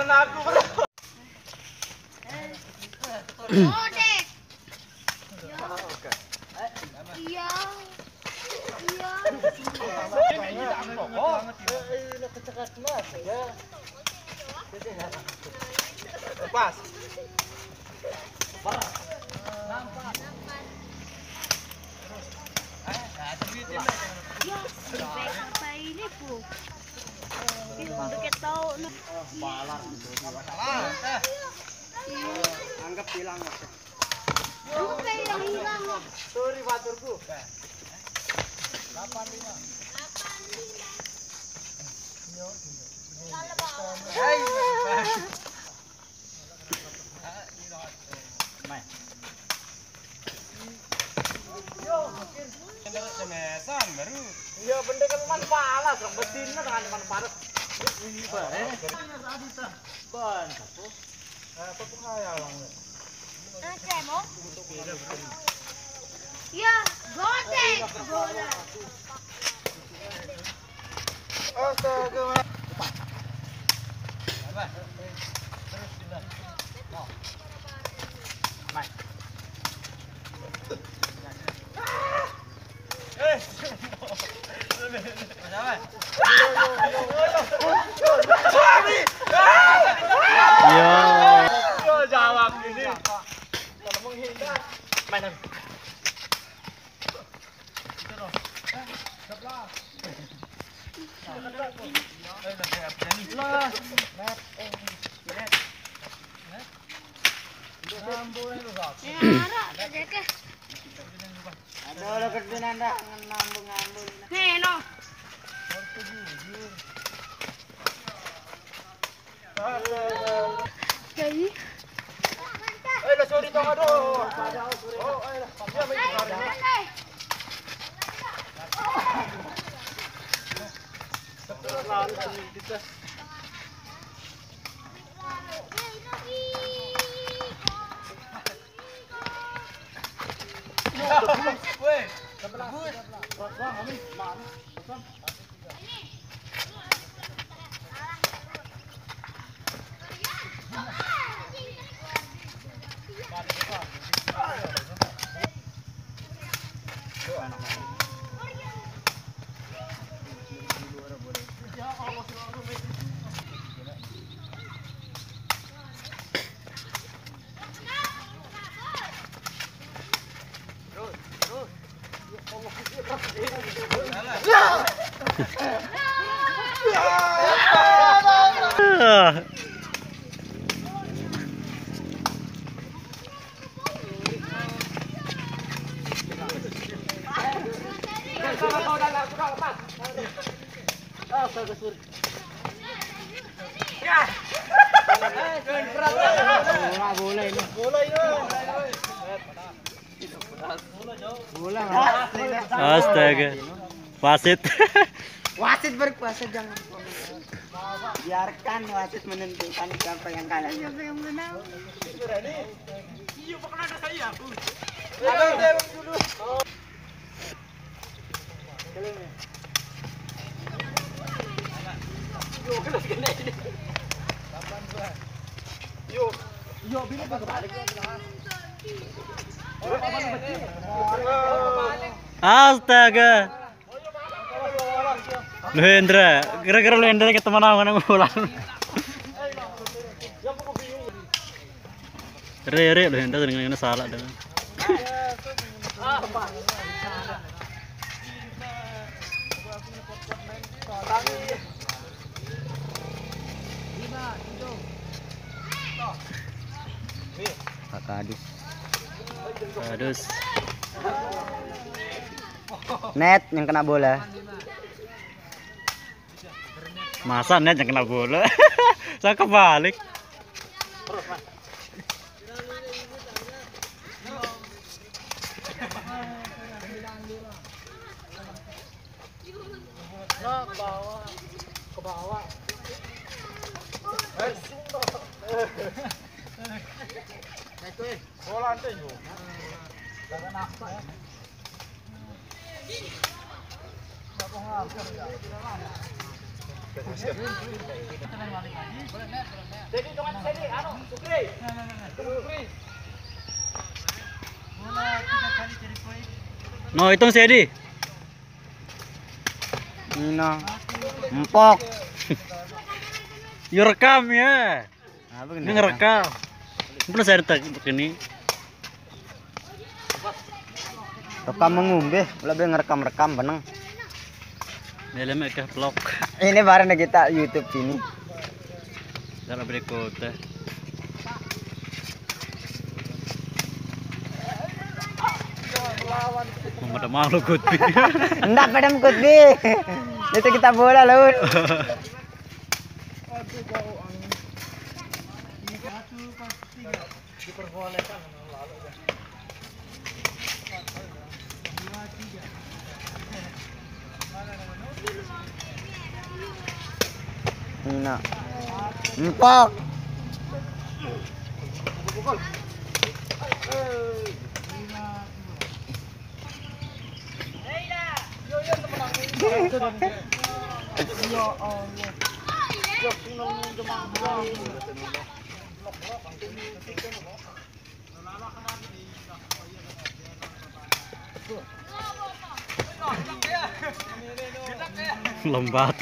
aku, bro. Oh, Dek. Iya. Iya. Pas. Ya, baik apa ini, Bu? Deket tahu. Anggap hilang. Oke, yang hilang. Sorry, baturku. 85. Cemesan baru. Iya, benda kan manfaat, betina dengan manfaat. Ini bae. Ban, apa pun kaya lang. Cemo? Ya, godek. Astaga. Apa? Terus pindah. Mau. Mai. Jawab ini. Kalau menghindar, mainan. Ada gede nanda ngambung-ngambung. Nih, no. Jadi. Sorry tong aduh. Oh, ayolah. Dia main sorry. Weh, Astaga. Wasit. wasit berkuasa, jangan biarkan wasit menentukan siapa yang kalah. Siapa yang menang? Iya, pokoknya ada saya. Ada dulu. Yo, bini balik. Astaga. Lu Hendra, kira-kira lu Hendra ke teman aku nang ulang. Re lu Hendra dengan salah dengan. Kadus. Kadus. Net yang kena bola. Masa net yang kena bola? Saya kebalik. Ke bawah. Bola nanti yuk. Jangan apa ya. Enggak mau ngapur ya. Jadi hitungan sini, anu, Sukri. Sukri. No, hitung Sedi. Nino. Empok. Yo rekam ya. Apa Ini ngerekam. Belum saya begini. Rekam mengumbe, lebih ngerekam-rekam beneng. Dalam mereka vlog. Ini bareng kita YouTube ini. Dalam berikutnya. Ada malu Kutbi. Enggak padam Kutbi. Itu kita bola laut. Nino. Empok. Lombat.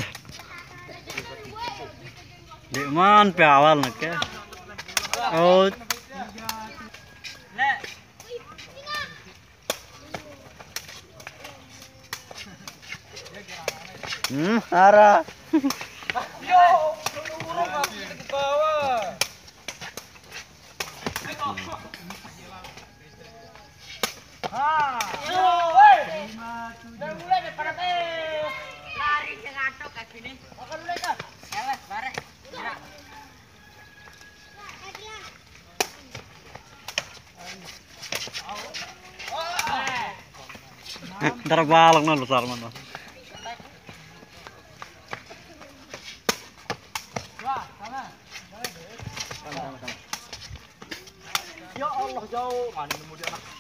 Di man pe awal nak ya. Oh. Ara. Yo, urung aku ke bawah. Yo, woi. Udah mulai deh pada teh. Lari jangatok kayak gini. Makan mulai dah. Wes, bare. Gerak. Ntar balak nol Sarman. Ya Allah jauh, mana nemu dia anak.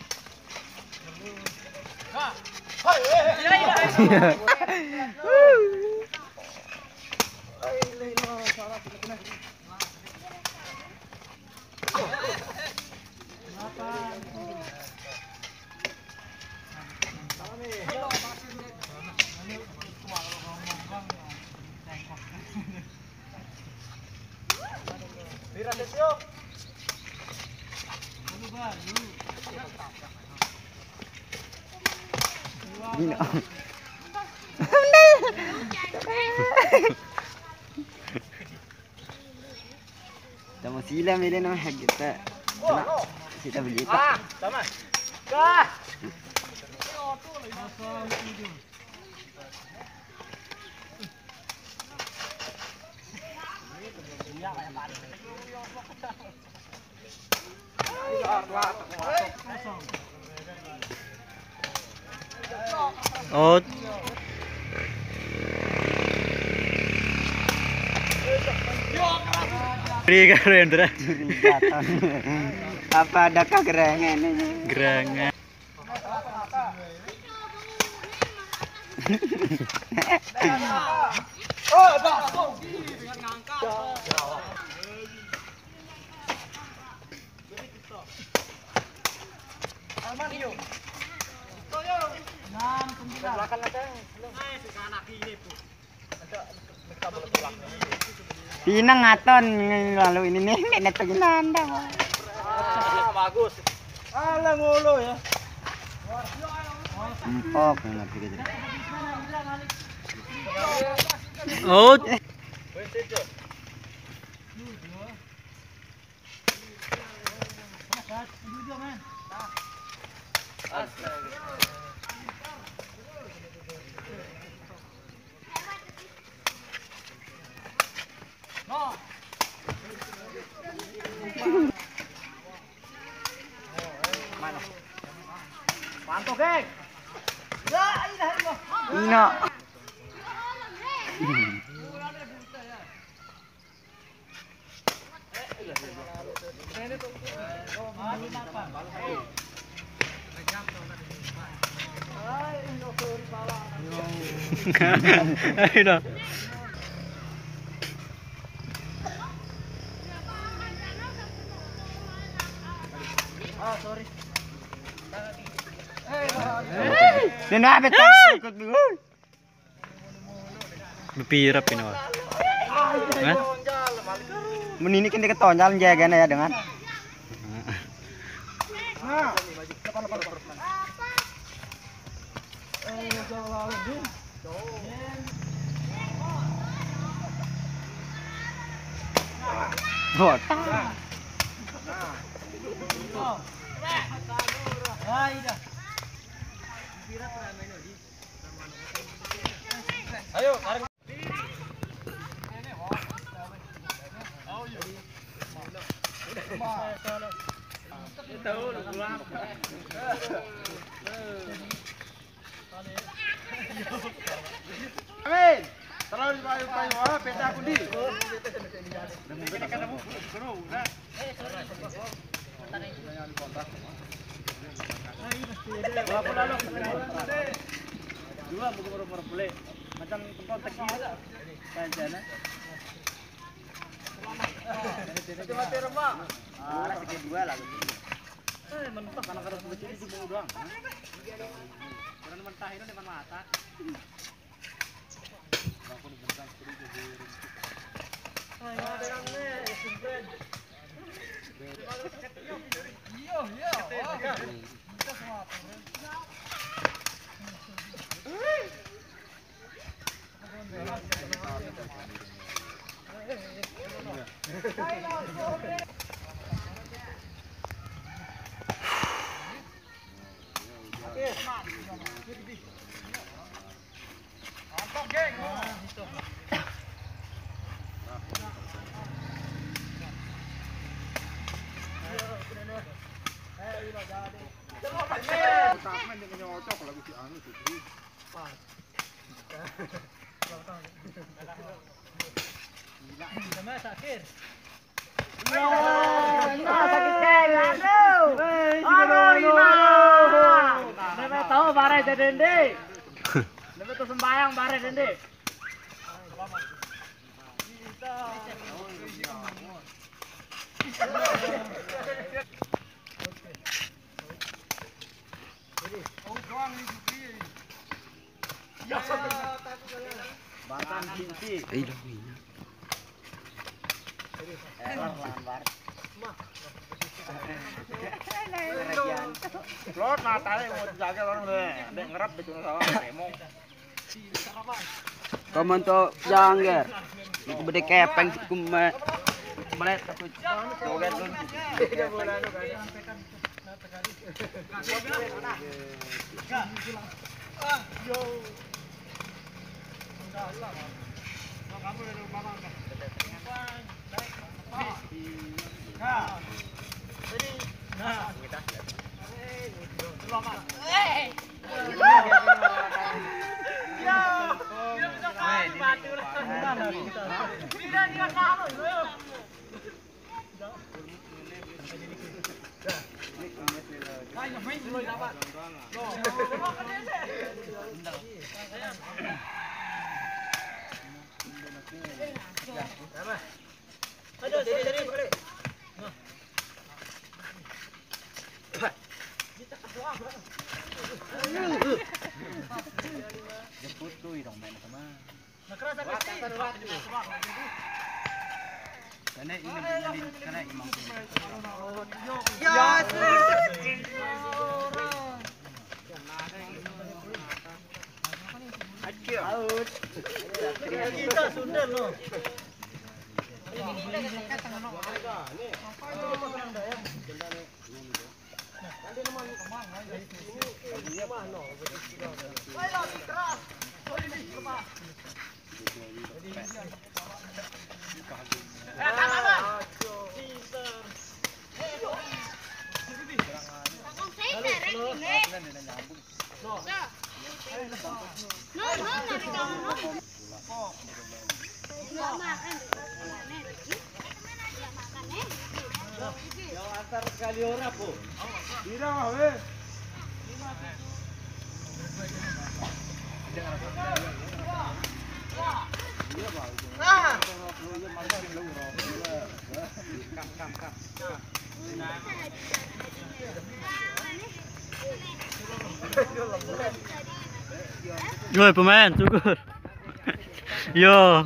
Nino. Tamo sila mili na kita. Kita beli itu. Sama. Kah. Oh. Rendra. Apa ada kegerangan ini? Gerangan. Oh, Pak. Dengan ngangkat. Alman yuk. Toyo. 6 belakang aja. Si anak ini, Bu. Ada mereka boleh pulang. Pinang ngaton lalu ini nih nenek peginanda. Bagus. Alah ngolo ya. Empok ngerti gitu. Oh. Mantap, geng. La ilaha illallah. Nino. Ayo. sorry. Sino abet ikut dulu. Bepira pinawa. Hah? Menini kan dia ketonjal jagana ya dengan. Bot. Ayo, tarik. Amin. Terlalu payu-payu peta aku di. Dua buku boleh. Macam tempat teknis. Kanjana. Mati remah. Ah, segi dua lah. Mentah karena kalau begini di bulu doang. Karena mentah itu depan mata. Tahu bare dende. Lebih tuh sembayang bare dende. Batang cinti. Lambar. Lord matanya mau dijaga orang deh. Dek ngerap di tengah sawah remong. Komentar jangger. Iku bede kepeng kume. Melet aku joget lu. Kita Sunda loh. Antar sekali ora po. Bira we. Woi pemain, syukur. Yo.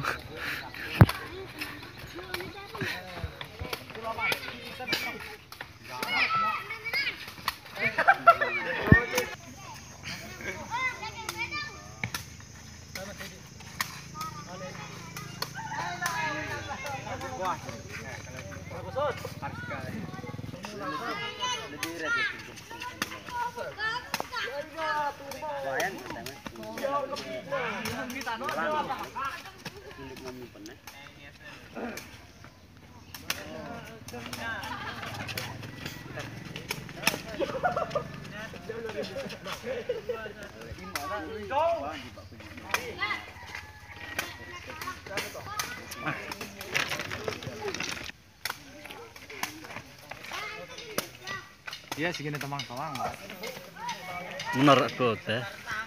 Iya segini teman-teman. Menurut aku teh.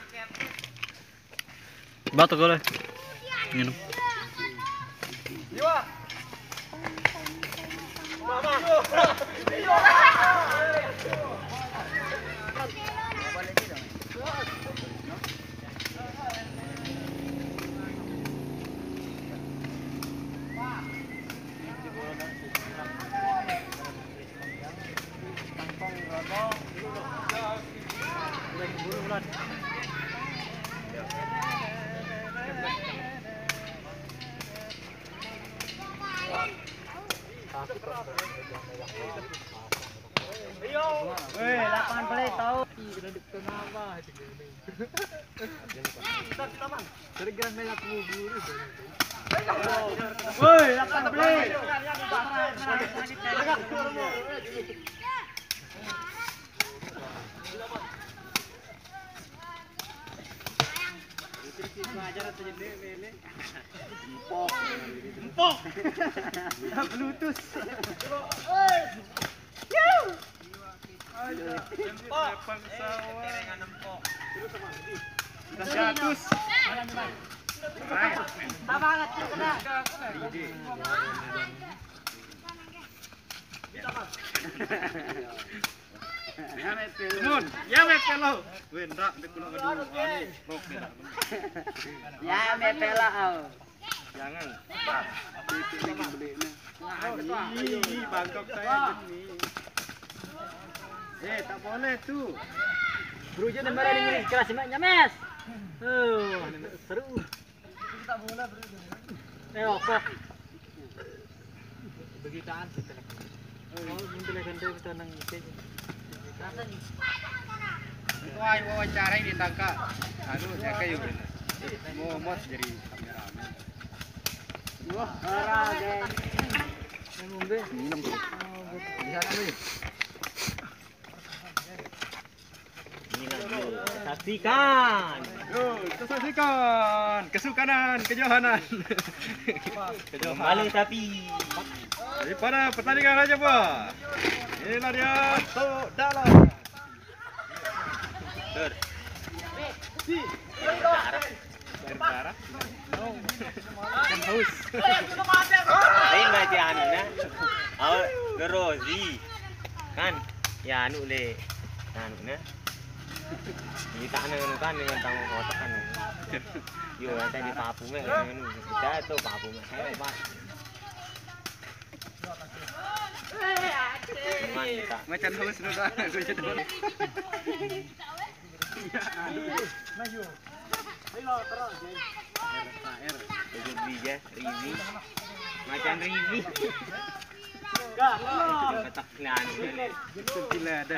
Batu boleh. Minum. Weh, lapangan play tahu. Woi, lapangan play. Empok. Bluetooth. Ya mepela au. Jangan. Bangkok saya jenis. Tak boleh tuh. Brujo dan barang ini keras maknya mes. Seru. Tak boleh bro. Kok. Begitaan kita. Oh, mundur ganda kita nang sini. Wah, wawancara ini tangka. Aduh, saya kayu. Ngomot jadi kameramen. Wah, parah deh. Minum. Lihat nih. Saksikan. Yo, kita saksikan kesukaran, kejohanan. Kembali tapi. Daripada pertandingan aja, Pak. Inilah dia tuh dalam. Ter. Si. Darah. Kan haus. Lain baca anu nah. Au gerozi. Kan? Ya anu le. Anu nah. Kita anu kan dengan tanggung kotak kan. Yo tadi papu meh anu. Kita tuh papu meh. Pak. Macam haus sudah aku jadi. Maju. Ayo terus. R. Bija, Rivi. Macan Rivi. Enggak. Ketak anu le. Gila ada.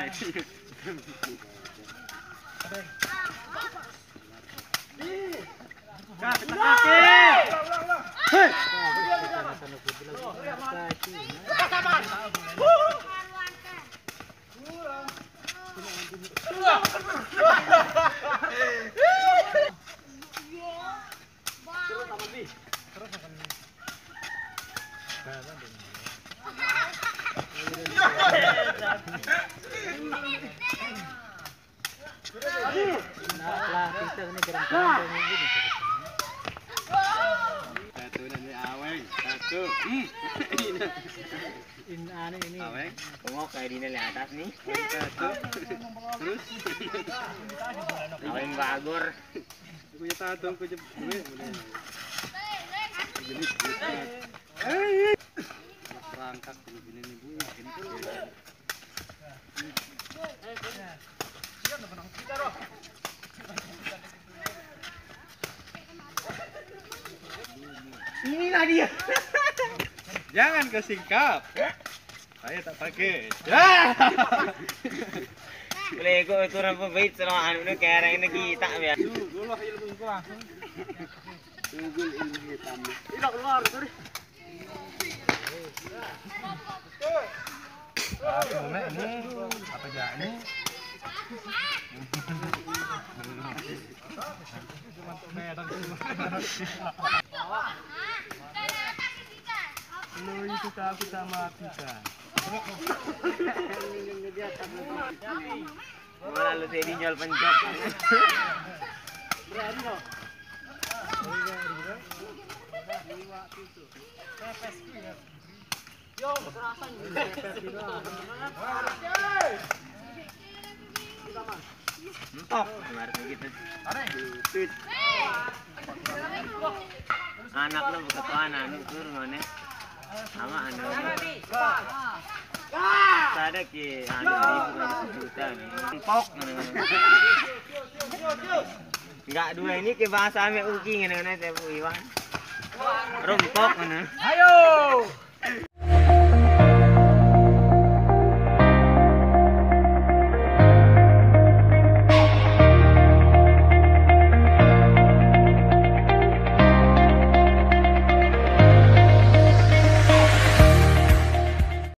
Kak, kaki. Hei. Nah, kita ini gerang-gerang ini. Satu dari aweng, satu Tuh. Ini. Aweng. Tengok kayak di nilai atas nih. Tuh. Terus. Aweng bagor. Punya tato, punya gue. Perangkap gini nih Bu. Inilah dia. Jangan kesingkap. Saya tak pakai. Ya. Boleh kok itu orang pembait selama anu ini kayak orang ini kita biar. Dulu ilmu ku langsung. Tunggul ilmu hitam. Tidak keluar, sorry. Ini apa aja ini? Lu suka aku sama kita. Malah lu tadi jual pencok. Yo, kerasan. Mentok, kemarin gitu. Anak lu buka anak anu turun mana? Sama anu. Ada ki anu bukan juta nih. Mentok mana? Enggak dua ini ke bahasa ame uki ngene-ngene teh Bu Iwan. Rompok mana? Ayo.